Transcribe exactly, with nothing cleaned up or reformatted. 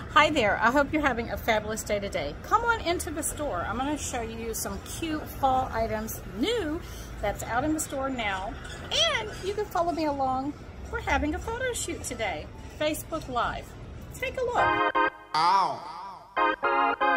Hi there, I hope you're having a fabulous day today. Come on into the store. I'm going to show you some cute fall items, new, that's out in the store now. And you can follow me along. We're having a photo shoot today, Facebook Live. Take a look. Ow.